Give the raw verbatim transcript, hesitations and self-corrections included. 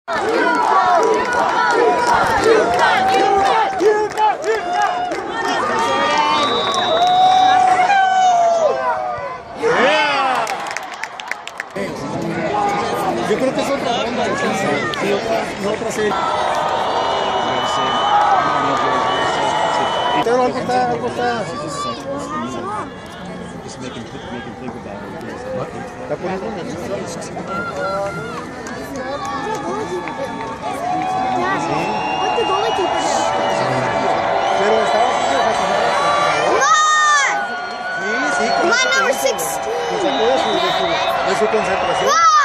Yo creo que es otra ronda de chance y otra, y otra serie. Pero algo está, algo está. ¿Está poniendo nervioso? Pero estaba sí, sí, con My number sixteen. de su, de su concentración.